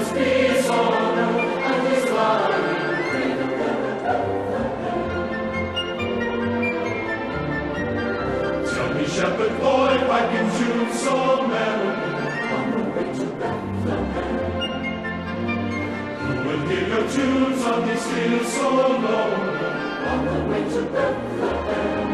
Christmas peace on earth and His lying freedom. Tell me, shepherd boy, piping tunes so merrily on the way to Bethlehem. Who will hear your tunes on this hill so lonely on the way to Bethlehem?